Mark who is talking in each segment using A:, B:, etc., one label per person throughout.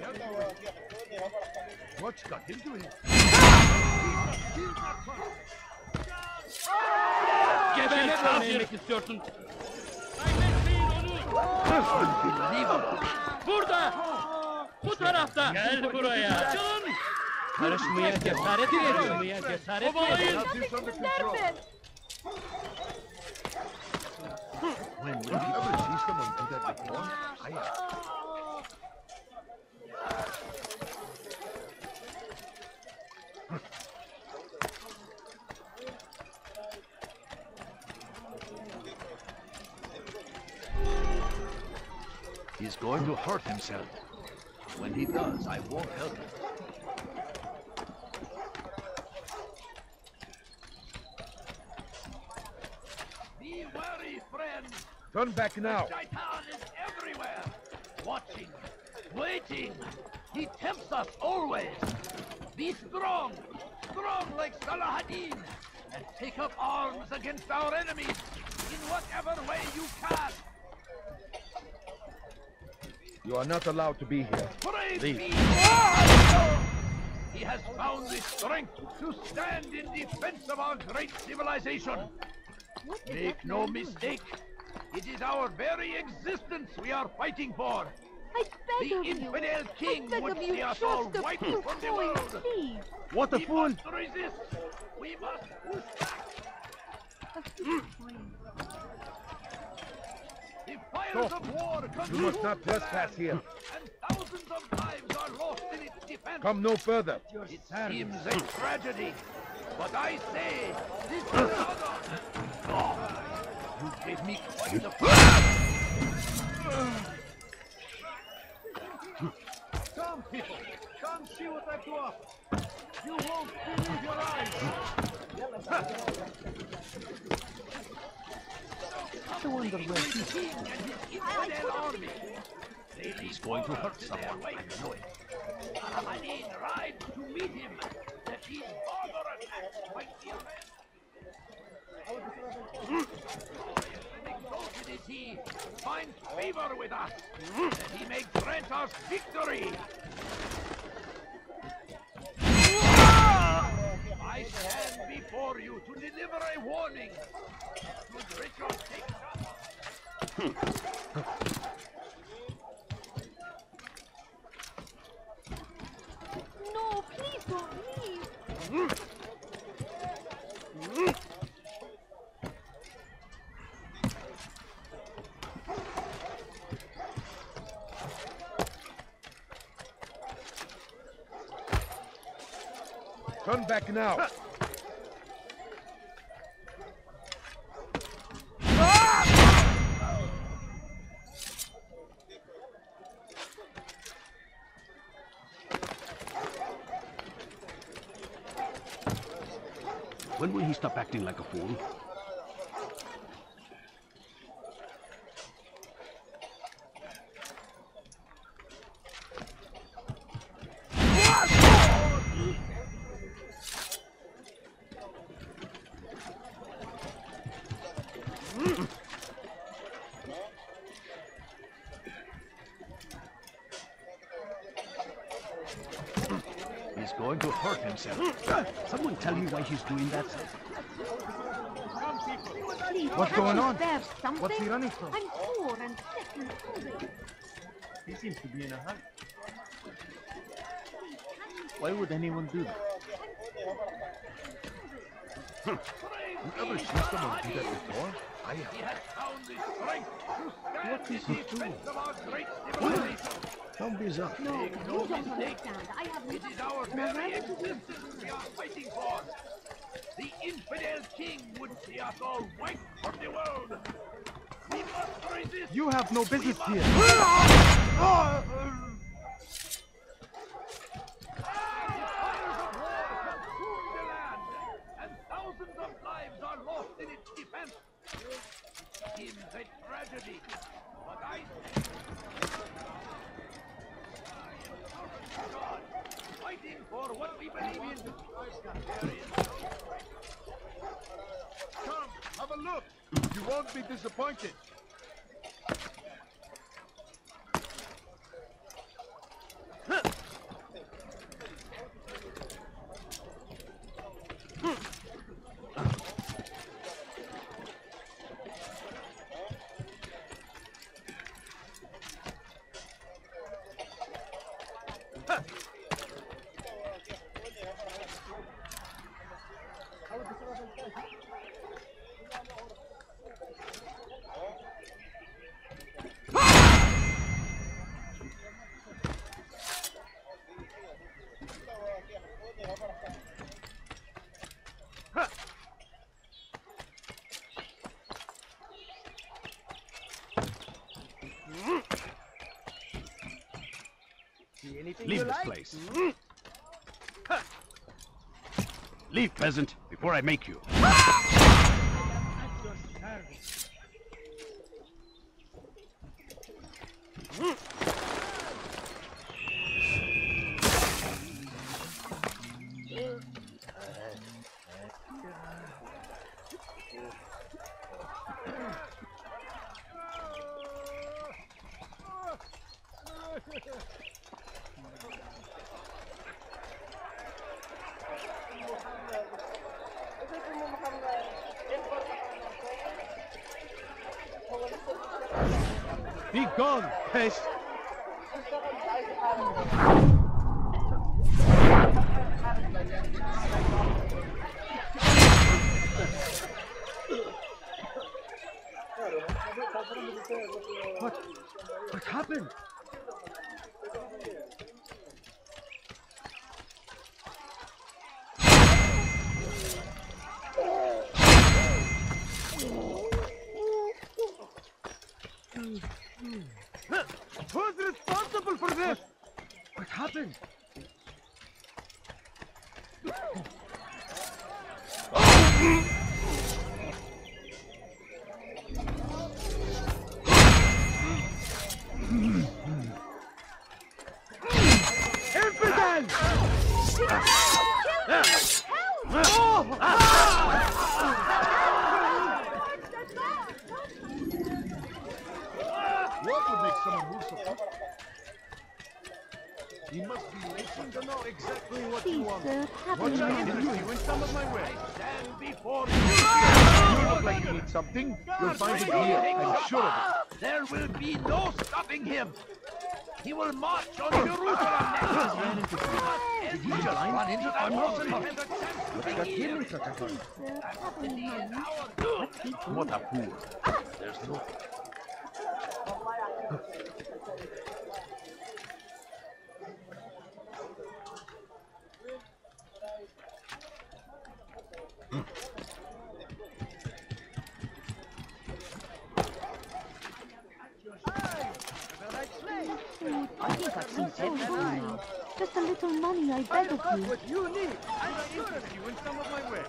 A: What's got him doing?
B: Geber kafir! istiyorsun? Kaybetmeyin onu! Burada! Bu tarafta! Gel buraya! Açılın! Karışmaya cesaret verin! Karışmaya cesaret verin!
A: When will you ever see someone do that before? He's going to hurt himself. When he does, I won't help him.
C: Be wary, friend.
A: Turn back now.
C: Shaitan is everywhere. Watching, waiting. He tempts us always. Be strong. Strong like Salahadin. And take up arms against our enemies in whatever way you can.
A: You are not allowed to be here.
C: Praise
A: Leave.
C: be. He has found the strength to stand in defense of our great civilization. Make no mistake, it is our very existence we are fighting for.
D: I beg
C: The
D: of you.
C: infidel king
D: I beg
C: would
D: of you,
C: see us
D: just
C: all
D: a
C: wiped
D: few
C: from the
D: points,
C: world.
D: please.
A: What a
C: We
A: fool!
C: must resist. We must push back.
D: A few points.
C: The fires of war
A: You
C: consume
A: must not
C: the
A: trespass
C: land,
A: here.
C: and thousands of lives are lost in its defense.
A: Come no further.
C: It seems a tragedy, but I say this is honor. Oh, you gave me quite the Come, people, come see what I've to offer. You won't believe your eyes.
A: I wonder where he's...
C: King and his infidel army.
A: He's going to hurt someone. I know it.
C: Saladin rides to meet him. That his father attacks might be exalted is he, finds favor with us, that he may grant us victory. I stand before you to deliver a warning. Should Richard take
D: No, please don't leave.
A: Turn back now.
E: When will he stop acting like a fool?
A: He's going to hurt himself.
E: Someone tell me why he's doing that?
D: Please,
A: What's
D: can't
A: going
D: you
A: on?
D: spare something?
A: What's he running from?
D: I'm poor and sick and hungry.
F: He seems to be in a hurry. Why would anyone do that?
A: You ever seen someone do that before? I have.
C: He has found the strength to stand
A: What is
C: in
A: he
C: defense of our great civilization.
A: Don't be up.
D: No, you don't
C: mistake.
D: understand. I have
C: It is our very existence we are fighting for. The infidel king would see us all wiped from the world. We must resist.
F: You have no business here.
C: Fires of war consume the land, and thousands of lives are lost in its defense. It seems a tragedy, but I God, fighting for what we believe in.
A: Come, have a look. You won't be disappointed.
E: Leave this place. Leave, peasant, before I make you.
F: Be gone, pest! What happened? Who's responsible for this? What happened? Infidel!
A: What would make someone move so quick? You must be waiting to know exactly what you
D: Please,
A: want.
D: sir, have
A: What
D: a
A: I
D: moment.
A: can do, you went some of my way. Stand before you. You look like you need something. You'll find it here. I'm sure of it.
C: There will be no stopping him. He will march on Jerusalem next.
A: Did you just run into that person?
D: Sir, have a moment.
A: What a fool. There's no...
D: I think I've seen everything. Just a little money, I beg of you.
F: What you need? I'm sure of you in some of my way.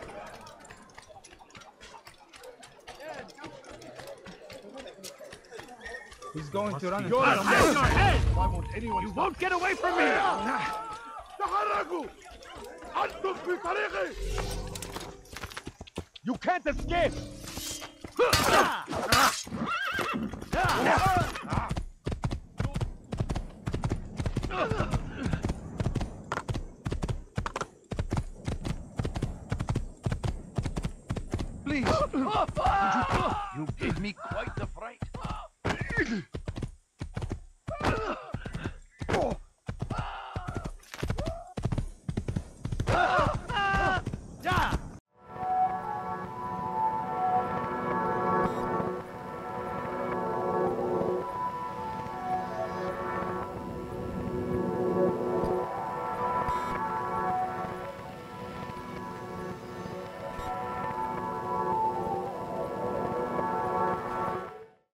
F: He's going to run.
A: You're a
F: Your head!
A: Why won't anyone...
F: You won't get away from me!
A: تحركوا! أنتم في طريقي!
F: You can't escape!
A: Please! You gave me quite the fright.